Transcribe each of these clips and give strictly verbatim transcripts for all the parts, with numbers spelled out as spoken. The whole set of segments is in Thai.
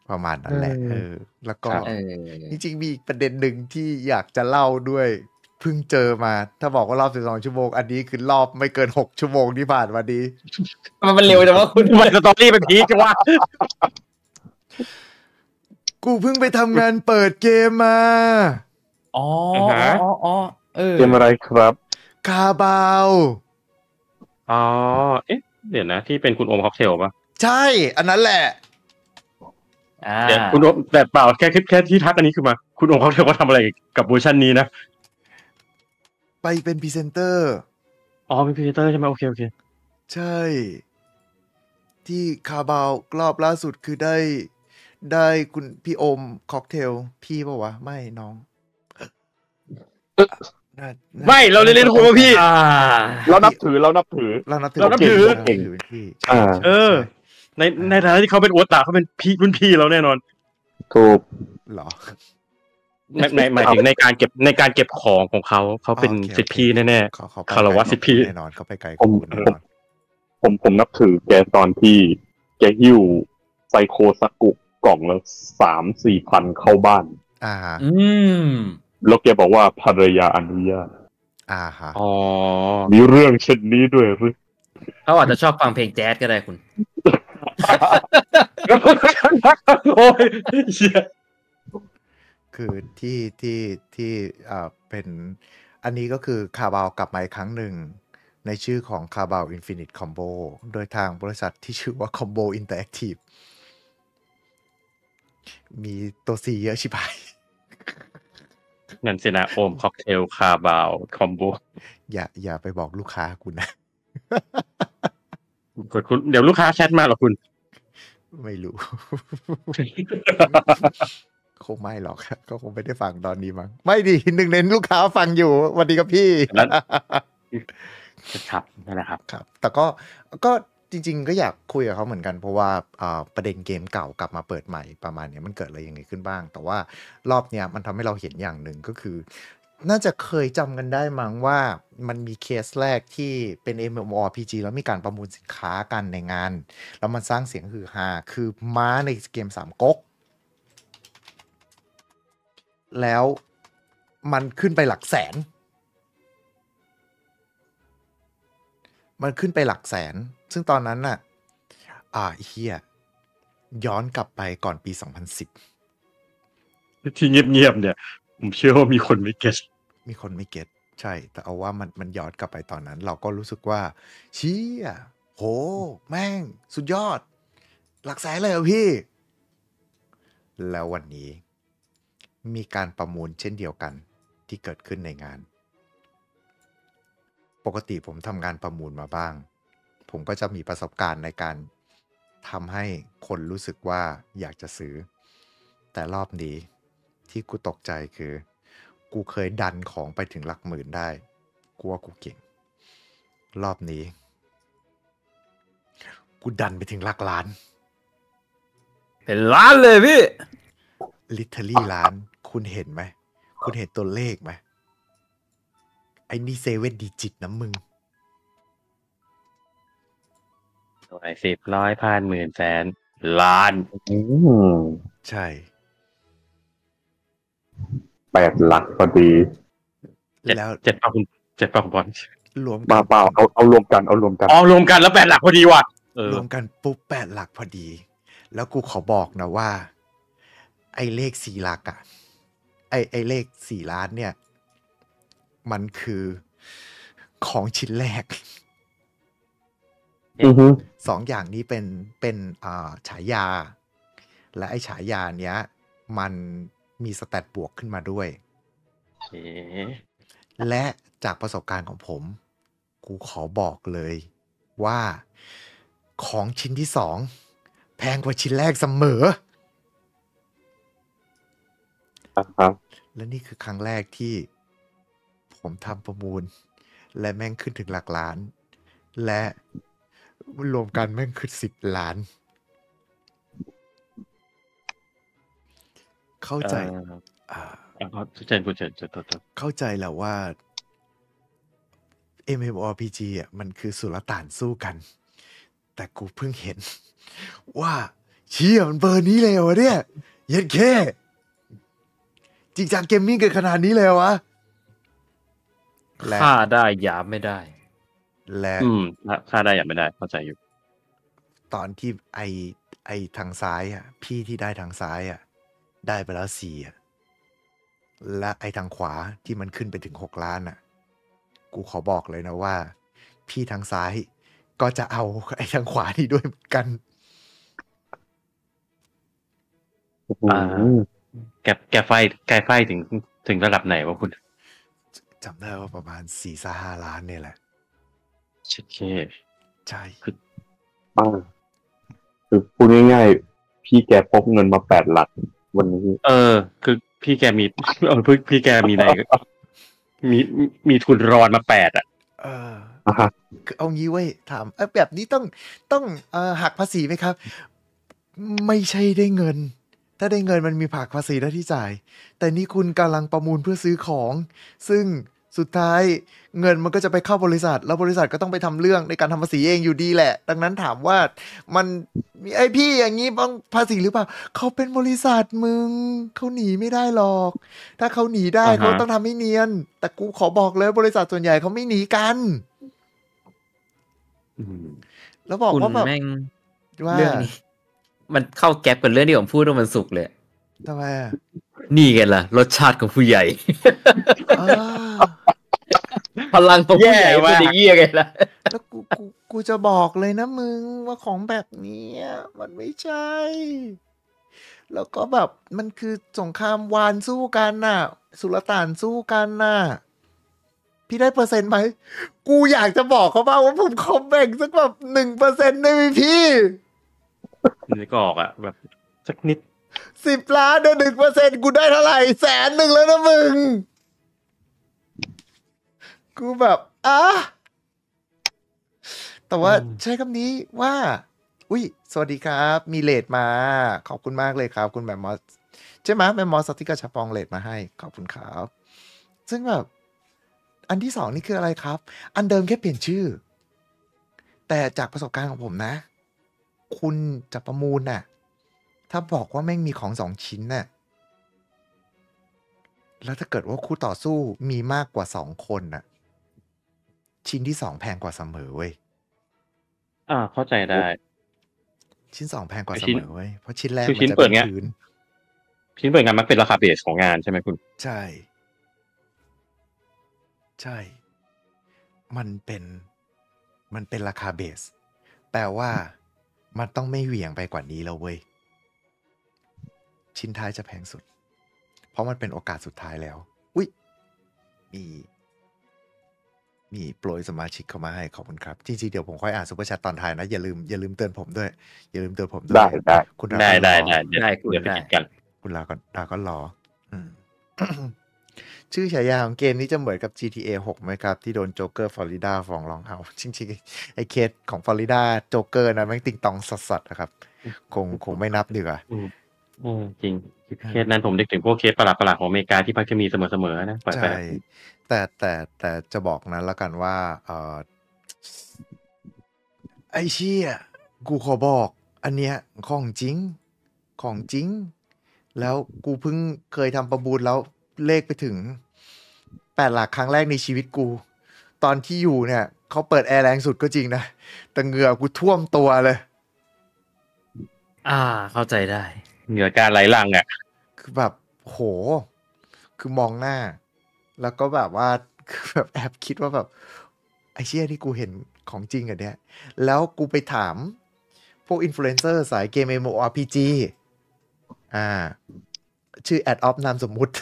ประมาณนั้เอนแหละ เอออ แล้วก็ครับเอจอริง ๆ มีอีกประเด็นหนึ่งที่อยากจะเล่าด้วย เพิ่งเจอมา ถ้าบอกว่ารอบ สิบสอง ชั่วโมง อันนี้คือรอบไม่เกิน หก ชั่วโมงที่ผ่านมานี้ทำไมมันเร็วจังวะคุณ? ทำไม story มันพีกจังวะ? กูเพิ่งไปทำงานเปิดเกมมาอ๋ออะฮะอ๋อ ๆ ๆ เออเกมอะไรครับ? Carabao อ๋อ เอ๊ะ เดี๋ยวนะ ที่เป็นคุณโอมค็อกเทลเปล่า? ใช่ อันนั้นแหละอาเดี๋ยวคุณโอม แต่เปล่า แค่ ค แค่ที่ทักอันนี้คือมา คุณโอมค็อกเทลเขาทำอะไรกับเวอร์ชันนี้นะ? ไปเป็นพรีเซนเตอร์อ๋อ เป็นพรีเซนเตอร์ใช่ไหม? โอเค ๆใช่ ที่ Carabao รอบล่าสุดคือได้ ได้คุณพี่โอมค็อกเทล พี่เปล่าวะ? ไม่ น้องเอ๊ะน่า น่าไม่ เราเรียกคุณว่าพี่อาเรานับถือ เรานับถือเรานับถือเรานับถือเรานับถือเป็นพี่ ใช่อาใช่เออใช่ใน ในฐานะที่เขาเป็นโอตา เขาเป็นพี่ รุ่นพี่เราแน่นอนถูกเหรอ? ใน ใน หมายถึงในการเก็บ ในการเก็บของของเขา เขาเป็นอ๋อ โอเคศิษย์พี่แน่เขา เขาๆไปคารวะไกลศิษย์พี่แน่นอน เขาไปไกลกผว่าม คุณแน่นอนผม ผมนับถือแกตอนที่แกหิ้วไซโคซากุกล่องละ สามสี่พัน เข้าบ้านอะฮะอืมแล้วแกบอกว่าภรรยาอนุญาตอะฮะอ๋อมีเรื่องเช่นนี้ด้วยหรือ? เขาอาจจะชอบฟังเพลงแจ๊สก็ได้คุณโอ๊ย เหี้ยคือที่ ที่ ที่ อ่า เป็น อันนี้ก็คือ Carabao กลับมาอีกครั้งหนึ่ง ในชื่อของ Carabao Infinite Combo โดยทางบริษัทที่ชื่อว่า Combo Interactive มีตัว C เยอะชิบหายนั่นสินะ โอมค็อกเทล Carabao คอมโบอย่า อย่าไปบอกลูกค้ากูนะกดคุณ เดี๋ยวลูกค้าแชตมาเหรอคุณ? ไม่รู้ คงไม่หรอก ก็คงไม่ได้ฟังตอนนี้มั้ง ไม่ดิ หนึ่ง ในลูกค้าฟังอยู่ สวัสดีครับพี่นั้น ครับ นั่นแหละครับครับ แต่ก็ ก็จริง ๆ ก็อยากคุยกับเขาเหมือนกัน เพราะว่า อ่า ประเด็นเกมเก่ากลับมาเปิดใหม่ ประมาณเนี้ย มันเกิดอะไรยังไงขึ้นบ้าง แต่ว่ารอบเนี้ยมันทำให้เราเห็นอย่างหนึ่ง ก็คือ น่าจะเคยจำกันได้มั้งว่า มันมีเคสแรกที่เป็น MMORPG แล้วมีการประมูลสินค้ากันในงาน แล้วมันสร้างเสียงฮือฮา คือม้าในเกมสามก๊ก แล้วมันขึ้นไปหลักแสน มันขึ้นไปหลักแสน ซึ่งตอนนั้นน่ะ อ่า เหี้ย ย้อนกลับไปก่อนปี สองพันสิบที่เงียบ ๆ เนี่ย ผมเชื่อว่ามีคนไม่เก็ตมีคนไม่เก็ต ใช่ แต่เอาว่ามัน มันย้อนกลับไปตอนนั้น เราก็รู้สึกว่า เชี่ย โอ้โฮ แม่งสุดยอด หลักแสนเลยเหรอพี่? แล้ววันนี้มีการประมูลเช่นเดียวกันที่เกิดขึ้นในงาน ปกติผมทำงานประมูลมาบ้าง ผมก็จะมีประสบการณ์ในการทำให้คนรู้สึกว่าอยากจะซื้อ แต่รอบนี้ที่กูตกใจคือ กูเคยดันของไปถึงหลักหมื่นได้ กูว่ากูเก่ง รอบนี้ กูดันไปถึงหลักล้านเป็นล้านเลยพี่ literally ล้าน คุณเห็นไหม? คุณเห็นตัวเลขไหม? ไอ้นี่ seven digit นะมึงหน่วย สิบ ร้อย พัน หมื่น แสน ล้านอืมใช่แปด หลักพอดีเจ็ดแล้วเจ็ด เปล่าคุณ เจ็ด เปล่าคุณบอล? รวมเปล่า ๆ เอา เอารวมกัน เอารวมกันอ๋อ รวมกันแล้ว แปด หลักพอดีว่ะ เออรวมกันปุ๊บ แปด หลักพอดี แล้วกูขอบอกนะว่า ไอ้เลข สี่ หลักอะ ไอ้ ไอ้เลข สี่ ล้าน เนี่ย มันคือของชิ้นแรกอือฮึสอง อย่างนี้เป็น เป็น อ่า ฉายา และไอ้ฉายาเนี้ย มันมี stat บวกขึ้นมาด้วยเอ๋และจากประสบการณ์ของผม กูขอบอกเลยว่า ของชิ้นที่ สอง แพงกว่าชิ้นแรกเสมออะฮะและนี่คือครั้งแรกที่ผมทำประมูล และแม่งขึ้นถึงหลักล้าน และรวมกันแม่งคือ สิบ ล้าน เข้าเอใจออ่าอะ ครับ เชิญคุณ เชิญ เชิญ โทษ ๆเข้าใจแหละว่า MMORPG อะมันคือสุลต่านสู้กัน แต่กูเพิ่งเห็น ว่าเชี่ยมันเบอร์นี้เลยเหรอวะเนี่ยเย็ดแค่จริงจังเกมมิ่งเกินขนาดนี้เลยเหรอวะและฆ่าได้หยามไม่ได้และอืมค่าได้อย่างไม่ได้เข้าใจอยู่ตอนที่ไอไอทางซ้ายอ่ะพี่ที่ได้ทางซ้ายอ่ะได้ไปแล้วสี่อ่ะและไอทางขวาที่มันขึ้นไปถึงหกล้านอ่ะกูขอบอกเลยนะว่า พี่ทางซ้ายก็จะเอาไอทางขวานี่ด้วยเหมือนกันอ่า แกแกไฟแกไฟถึงถึงระดับไหนวะคุณจำได้ว่าประมาณสี่สห้าล้านเนี่ยแหละเช็คเคใช่บ้าคือพูดง่ายๆพี่แกพกเงินมาแปดหลักวันนี้เออ คือพี่แกมี เออพี่พี่แกมีในมีมีทุนรอนมาแปดอ่ะเอออ่ะฮะคือเอางี้เว้ยถามเอ้ยแบบนี้ต้องต้องเอ่อหักภาษีไหมครับ ไม่ใช่ได้เงิน ถ้าได้เงินมันมีผักภาษีหน้าที่จ่าย แต่นี่คุณกำลังประมูลเพื่อซื้อของ ซึ่งสุดท้ายเงินมันก็จะไปเข้าบริษัท แล้วบริษัทก็ต้องไปทำเรื่องในการทำภาษีเองอยู่ดีแหละ ดังนั้นถามว่ามันมีไอพี่อย่างนี้ต้องภาษีหรือเปล่าเขาเป็นบริษัทมึงเขาหนีไม่ได้หรอก ถ้าเขาหนีได้อ่าฮะเขาต้องทำให้เนียน แต่กูขอบอกเลยบริษัทส่วนใหญ่เขาไม่หนีกันอืมแล้วบอกคุณว่าแบบแม่งว่าเรื่องนี้ มันเข้าแก๊ปกับเรื่องที่ผมพูดว่ามันสุกเลยทำไมอ่ะนี่ไงล่ะ รสชาติของผู้ใหญ่อ่าพลังของผู้ใหญ่แย่ว่ะเป็นอย่างนี้ยังไงล่ะแล้วกูกูกูจะบอกเลยนะมึงว่าของแบบเนี้ยมันไม่ใช่ แล้วก็แบบมันคือสงครามวานสู้กันน่ะ สุลต่านสู้กันน่ะ พี่ได้เปอร์เซ็นต์ไหม กูอยากจะบอกเขาบ้างว่าผมขอแบ่งสักแบบหนึ่งเปอร์เซ็นต์ได้ไหมพี่นึกออกอ่ะ แบบสักนิดสิบล้านเดือนหนึ่งเปอร์เซ็นต์กูได้เท่าไหร่แสนหนึ่งแล้วนะมึง กูแบบอ่ะแต่ว่าอืมใช้คำนี้ว่า อุ้ยสวัสดีครับ มีเลทมา ขอบคุณมากเลยครับ คุณแมมมอสใช่ไหมแมมมอสที่กระชับปองเลทมาให้ ขอบคุณครับ ซึ่งแบบ อันที่สองนี่คืออะไรครับ อันเดิมแค่เปลี่ยนชื่อ แต่จากประสบการณ์ของผมนะ คุณจะประมูลน่ะ ถ้าบอกว่าแม่งมีของสองชิ้นน่ะ แล้วถ้าเกิดว่าคู่ต่อสู้มีมากกว่าสองคนน่ะ ชิ้นที่สองแพงกว่าเสมอเว้ยอ่า เข้าใจได้ชิ้นสองแพงกว่าคือเสชิ้นมอเว้ย เพราะชิ้นแรกคือมัชิ้นนจะเปิเป็ดนเงี้ยพื้นชิ้นเปิดงานมักเป็นราคาเบสของงานใช่ไหมคุณใช่ ใช่ มันเป็น มันเป็นราคาเบส แปลว่ามันต้องไม่เหวี่ยงไปกว่านี้แล้วเว้ย ชิ้นท้ายจะแพงสุด เพราะมันเป็นโอกาสสุดท้ายแล้ว อุ๊ย มี มีโปรยสมาชิกเข้ามาให้ขอบคุณครับ จริงๆ เดี๋ยวผมค่อยอ่านซุปเปอร์แชทตอนท้ายนะ อย่าลืม อย่าลืมเตือนผมด้วย อย่าลืมเตือนผมด้วได้ยได้คุณดราได้ก้อนได้รอได้เดี๋ยวได้คุณเดี๋ยวไปได้คิดกันคุณลาก็ดราก้อนรออืม ชื่อฉายาของเกมนี้จะเหมือนกับ จี ที เอ หกไหมครับ ที่โดนโจ๊กเกอร์ฟลอริดาฟ้องร้องเอา จริงๆ ไอ้เคสของฟลอริดาโจ๊กเกอร์นะแม่งติงตองสัสๆนะครับ คงคงไม่นับดีกว่าอืมอืมจริง เคสนั้นผมนึกถึงพวกเคสประหลาดๆของอเมริกาที่พักจะมีเสมอๆนะปล่อยไปใช่ แต่แต่แต่จะบอกนะแล้วกันว่าเออไอ้เชี่ยกูขอบอก อันเนี้ยของจริง ของจริง แล้วกูเพิ่งเคยทำประมูลแล้วเลขไปถึงแปดหลักครั้งแรกในชีวิตกู ตอนที่อยู่เนี่ยเขาเปิดแอร์แรงสุดก็จริงนะ แต่เหงื่อกูท่วมตัวเลยอ่า เข้าใจได้เหนือการไหลหลังอ่ะคือแบบโห คือมองหน้า แล้วก็แบบว่า คือแบบแอบคิดว่าแบบ ไอ้เชี่ยที่กูเห็นของจริงอันเนี้ย แล้วกูไปถาม พวกอินฟลูเอนเซอร์สายเกม เอ็ม โอ อาร์ พี จี อ่า ชื่อแอดออฟนามสมมุติ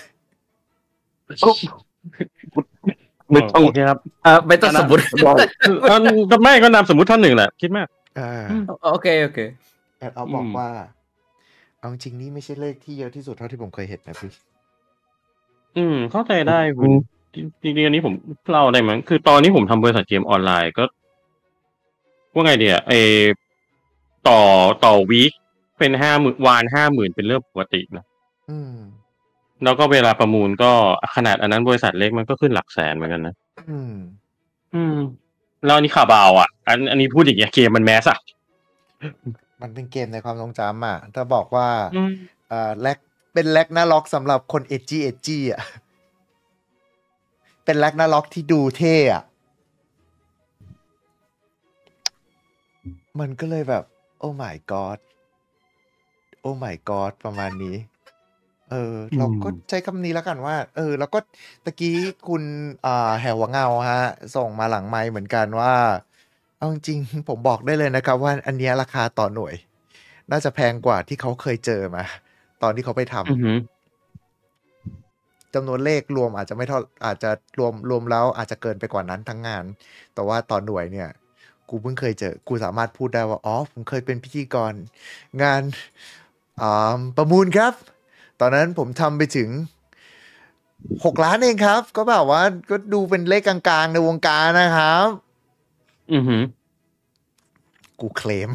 ไม่ต้องโอเคครับอ่าไม่ต้องสมมติได้เอ่อก็ไม่ก็นามสมมุติท่านหนึ่งแหละ คิดมากอ่าโอเค โอเคแอดออฟบอกอืมว่า เอาจริงนี่ไม่ใช่เลขที่เยอะที่สุดเท่าที่ผมเคยเห็นนะพี่อืม เข้าใจได้คุณจริงๆอันนี้ผมเล่าได้มั้งคือตอนนี้ผมทำบริษัทเกมออนไลน์ก็ว่าไงเดียไอต่อต่อวีคเป็นห้าหมื่นวานห้าหมื่นเป็นเรื่องปกตินะอืมแล้วก็เวลาประมูลก็ขนาดอันนั้นบริษัทเล็กมันก็ขึ้นหลักแสนเหมือนกันนะอืมอืมแล้วอันนี้คาบาวอ่ะ อันอันนี้พูดอย่างเงี้ยเกมมันแมสอ่ะมันเป็นเกมในความทรงจำอ่ะถ้าบอกว่าอืมเอ่อแลกเป็นแลกนาล็อกสำหรับคนเอจจี้เอจจี้อ่ะ เป็นแลกนาล็อกที่ดูเท่อะมันก็เลยแบบ โอ้ my god โอ้ my god ประมาณนี้ เอออืเรามก็ใช้คำนี้แล้วกันว่า เออ แล้วก็ตะกี้คุณอ่าแหวหัวเงาฮะ ส่งมาหลังไมค์เหมือนกันว่า เอาจริงๆ ผมบอกได้เลยนะครับว่าอันเนี้ยราคาต่อหน่วย น่าจะแพงกว่าที่เขาเคยเจอมา ตอนที่เขาไปทอือหือำจำนวนเลขรวมอาจจะไม่เท่าอาจจะรวมรวมแล้วอาจจะเกินไปกว่านั้นทั้งงาน แต่ว่าต่อหน่วยเนี่ย กูเพิ่งเคยเจอ กูสามารถพูดได้ว่า อ๋อ ผมเคยเป็นพิธีกรงานอ่าประมูลครับ ตอนนั้นผมทำไปถึง หก ล้านเองครับ ก็แบบว่าก็ดูเป็นเลขกลางๆ ในวงการนะครับอือหือกูเคลม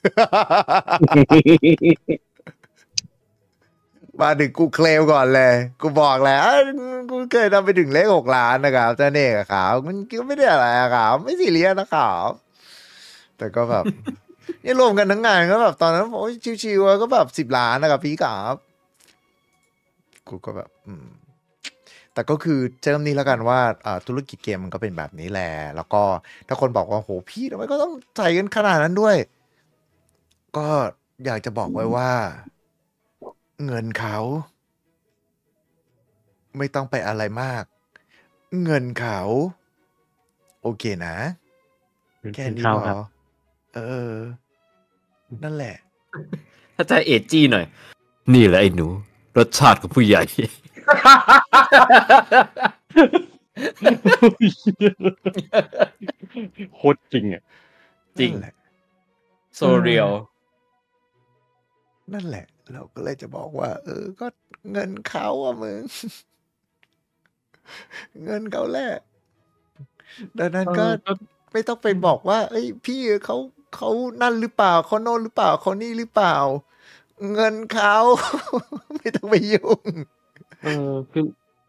มาถึงกูเคลมก่อนเลย กูบอกแล้วกูเคยทำไปถึงเลขหกล้านนะครับเจ้าเนกอะครับมันก็ไม่ได้อะไรอะครับไม่ซีเรียสนะครับแต่ก็แบบ นี่รวมกันทั้งงานก็แบบตอนนั้นโอ้ยชิวๆก็แบบสิบล้านนะครับพี่ครับกูก็แบบ อืม แต่ก็คือเจ้านี้แล้วกันว่าอ่าธุรกิจเกมมันก็เป็นแบบนี้แหละแล้วก็ถ้าคนบอกว่าโหพี่ทำไมก็ต้องใส่กันขนาดนั้นด้วย ก็อยากจะบอกไว้ว่า เงินเขา ไม่ต้องไปอะไรมาก เงินเขา โอเคนะ แค่นี้เข้าพครัอบเออ นั่นแหละถ้าจะเอจจี้หน่อย นี่แหละไอ้หนู รสชาติของผู้ใหญ่โคตรจริงอ่ะจริงนั่นแหละโซเรียลนั่นแหละ เราก็เลยจะบอกว่า เออ ก็เงินเขาอะมึง เงินเขาแหละ ดังนั้นเอก็อ ก็ไม่ต้องไปบอกว่า เอ้ย พี่เขาเขานั่นหรือเปล่าเขาโน่นหรือเปล่าเขานี่หรือเปล่า เงินเขา ไม่ต้องไปยุ่งเออ คือ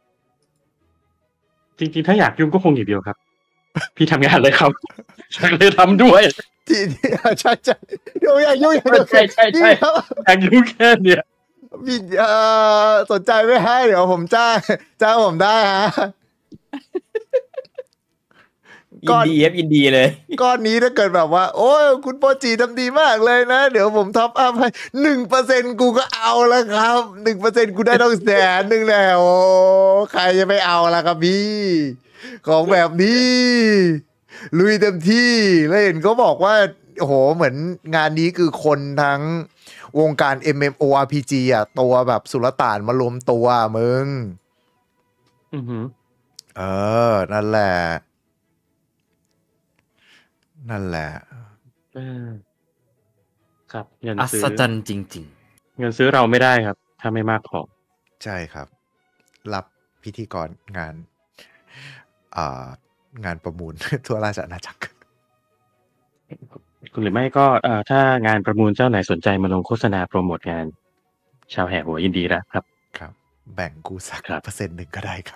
จริงๆ ถ้าอยากยุ่งก็คงอย่างเดียวครับ พี่ทำงานเลยครับ ฉันเลยทำด้วยที่ ที่ ใช่ ๆ เดี๋ยวอย่ายุ่งอย่ายุ่งใช่ ๆๆพี่ครับอยากยุ่งแค่เนี้ยพี่เอ่อสนใจไหมฮะ เดี๋ยวผมจ้าง จ้างผมได้ฮะยินดีเอฟยินดีเลยก้อนนี้ถ้าเกิดแบบว่า โอ้ยคุณโปรจีทำดีมากเลยนะ เดี๋ยวผมท็อปอัพให้หนึ่งเปอร์เซ็นต์กูก็เอาแล้วครับหนึ่งเปอร์เซ็นต์กูได้ต้องแสนหนึ่งแน่โอ้ใครจะไม่เอาล่ะครับพี่ ของแบบนี้ ลุยเต็มที่แล้วเห็นเขาบอกว่าโอ้โหเหมือนงานนี้คือคนทั้งวงการ เอ็ม เอ็ม โอ อาร์ พี จี อ่ะ ตัวแบบสุลต่านมารวมตัวมึงอือหือเออ นั่นแหละ นั่นแหละเออ ครับ เงินอัซื้อศจรรย์จริงเงินซื้อเราไม่ได้ครับ ถ้าไม่มากพอใช่ครับ รับพิธีกรงาน อ่างานประมูล ทั่วราชอาณาจักรหรือไม่ก็เอ่อถ้างานประมูลเจ้าไหนสนใจมาลงโฆษณาโปรโมทงาน ชาวแห่หัวยินดีรับครับครับ แบ่งกูสักครับเปอร์เซ็นต์หนึ่งก็ได้ครับ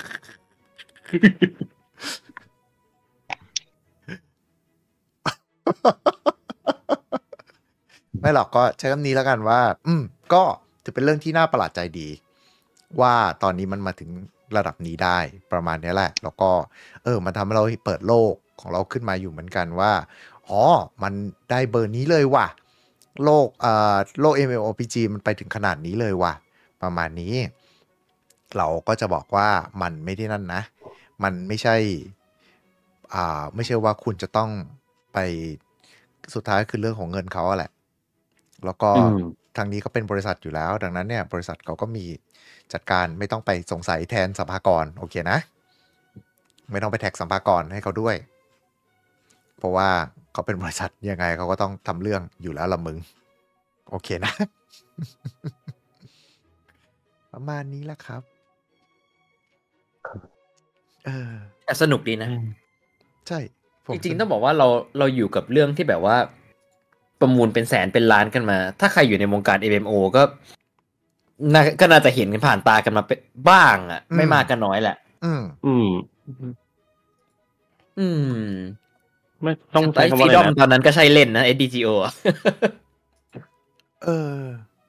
ไม่หรอกก็ใช้คำนี้แล้วกันว่า อืม ก็จะเป็นเรื่องที่น่าประหลาดใจดี ว่าตอนนี้มันมาถึงระดับนี้ได้ประมาณนี้แหละ แล้วก็ เออ มันทำให้เราเปิดโลกของเราขึ้นมาอยู่เหมือนกันว่า อ๋อ มันได้เบอร์นี้เลยว่ะ โลกเอ่อโลก เอ็ม เอ็ม โอ อาร์ พี จี มันไปถึงขนาดนี้เลยว่ะ ประมาณนี้ เราก็จะบอกว่ามันไม่ได้นั่นนะ มันไม่ใช่ อ่า ไม่ใช่ว่าคุณจะต้องไปสุดท้ายคือเรื่องของเงินเขาอะแหละ แล้วก็อืมทางนี้ก็เป็นบริษัทอยู่แล้ว ดังนั้นเนี่ย บริษัทเขาก็มีจัดการไม่ต้องไปสงสัยแทนสัมภากร โอเคนะ ไม่ต้องไปแท็กสัมภากรให้เขาด้วย เพราะว่าเขาเป็นบริษัทยังไงเขาก็ต้องทำเรื่องอยู่แล้วละมึง โอเคนะ ประมาณนี้แหละครับ เออๆ แต่สนุกดีนะอืมใช่ผมจริงๆ ต้องบอกว่าเราเราอยู่กับเรื่องที่แบบว่า ประมูลเป็นแสนเป็นล้านกันมา ถ้าใครอยู่ในวงการ เอ็ม เอ็ม โอ ก็น่าก็น่าจะเห็นกันผ่านตากันมาเป็นบ้างอ่ะ ไม่มากก็น้อยแหละอืมอืมอืมไม่ต้องไอ้ใช้คำฟรีว่าอะไรดอมนะตอนนั้นก็ใช่เล่นนะ เอส ดี จี โอ อะเออ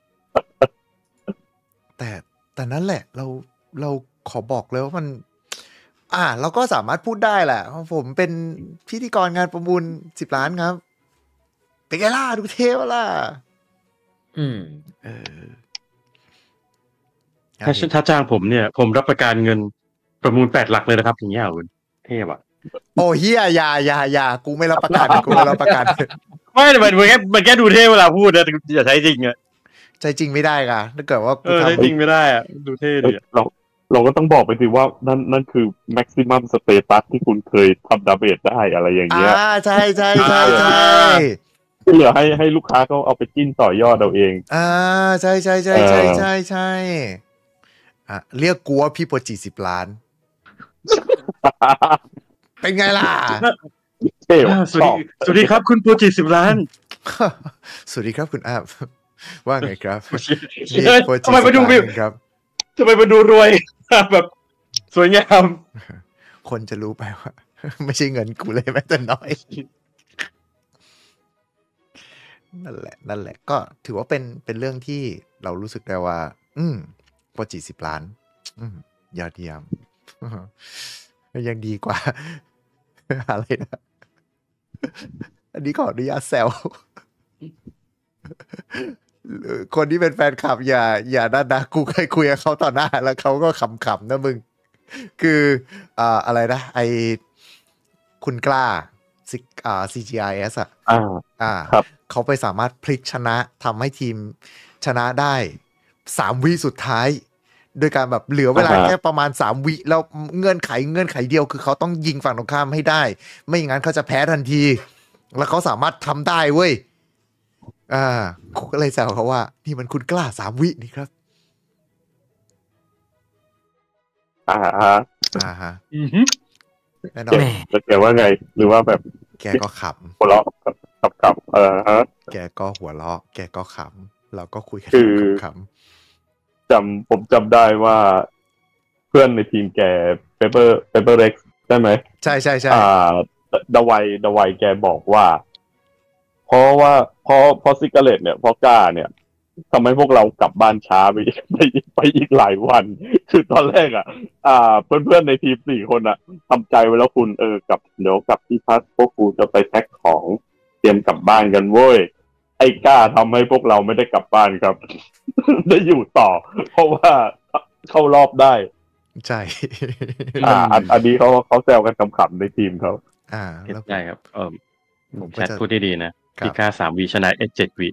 แต่แต่นั่นแหละ เราเราขอบอกเลยว่ามัน อ่า เราก็สามารถพูดได้แหละเพราะผมเป็นพิธีกรงานประมูลสิบล้านครับ เป็นไงล่ะ ดูเท่ปะล่ะอืมเออถ้าถ้าจ้างผมเนี่ย ผมรับประกันเงินประมูลแปดหลักเลยนะครับอย่างเงี้ยคุณเท่ว่ะโอ้เฮียอย่าอย่าอย่ากูไม่รับประกัน กูไม่รับประกันไม่แต่มันมันแค่มันแค่ดูเท่เวลาพูดนะแต่อย่าใช้จริงอะใจจริงไม่ได้ค่ะถ้าเกิดว่าเอกูอใช้ทำจริงไม่ได้อะดูเท่เอ้ดียอะเราเราก็ต้องบอกไปสิว่านั่นนั่นคือ maximum status ที่คุณเคยทำดาเมจได้อะไรอย่างอ่าเงี้ยใช่ใช่ใช่ใช่ที่เหลือให้ให้ลูกค้าเขาเอาไปจิ้นต่อยอดเอาเองอ่าใช่ใช่ใช่ใช่ใช่ใช่อ่ะเรียกกูว่าพี่โปรจิสิบล้าน เป็นไงล่ะเท่อ่าว่ะสวัสชดีอบสวัสดีครับคุณโปรจิสิบล้านสวัสดีครับคุณอาบ ว่าไงครับเฮ้นี่ยโปรจิทำไมสิมาบดูล้านวิวเองครับทำไมมาดูรวย แบบสวยงามคนจะรู้ไปว่า ไม่ใช่เงินกูเลยแม้แต่น้อย นั่นแหละ นั่นแหละ ก็ถือว่าเป็นเป็นเรื่องที่เรารู้สึกได้ว่า อืมโปรจิสิบล้าน อืมยอดเยี่ยม ยังดีกว่า อะไรนะ อันนี้ขออนุญาตแซว คนที่เป็นแฟนคลับ อย่า อย่าด้านนะกูเคยคุยกับเขาต่อหน้า แล้วเขาก็ขำๆนะมึง คืออ่าอะไรนะ ไอคุณกล้าซิอ่า ซี จี ไอ เอส อ่ะอ่าอ่าครับเขาไปสามารถพลิกชนะทำให้ทีมชนะได้สามวิสุดท้าย โดยการแบบเหลือเวลาอ่าฮะแค่ประมาณสามวิแล้วเงื่อนไขเงื่อนไขเดียวคือเขาต้องยิงฝั่งตรงข้ามให้ได้ ไม่อย่างนั้นเขาจะแพ้ทันที แล้วเขาสามารถทำได้เว้ย อ่ากูก็เลยแซวเขาว่า นี่มันคุณกล้าสามวินี่ครับอ่าฮะอ่าฮะอือหือแน่นอนแหม่แล้วแกว่าไง หรือว่าแบบแกก็ขหัวเราะกับกับกับเออฮะำแกก็หัวเราะ แกก็ขำเราก็คุยกันคือขำจำผมจำได้ว่า เพื่อนในทีมแกเปเปอร์เปเปอร์เร็กใช่ไหมๆใช่ใช่ใช่อ่าดาวัยดาวัยแกบอกว่า เพราะว่าเพราะเพราะซิกาเลตเนี่ยเพราะกล้าเนี่ยทำให้พวกเรากลับบ้านช้าไป ไปไปอีกหลายวัน คือตอนแรกอ่ะ อ่า เพื่อนๆในทีมสี่คนอ่ะทำใจไว้แล้วคุณเออกลับเดี๋ยวกลับที่พักพวกกูจะไปแพ็คของเตรียมกลับบ้านกันเว้ย ไอ้กล้าทำให้พวกเราไม่ได้กลับบ้านครับ ได้อยู่ต่อ เพราะว่าเข้ารอบได้ใช่อ่า อันอันนี้เขาเขาแซวกันขำๆในทีมเขาอ่าแล้วใช่ครับ เออผมแชก็ทจะพูดได้ดีนะพี่กล้าสามวิชนะเอเจ็ดวิ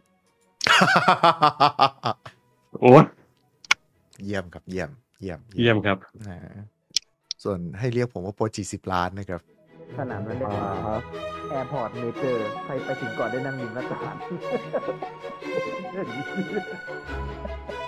โอ้ยเยี่ยมครับ เยี่ยม เยี่ยมเยี่ยมครับอ่าส่วนให้เรียกผมว่าโปรจีสิบล้านนะครับสนามนั้นเรียกว่าแอร์พอร์ตเมเจอร์ใครไปถึงก่อนได้นั่งริมหน้าต่าง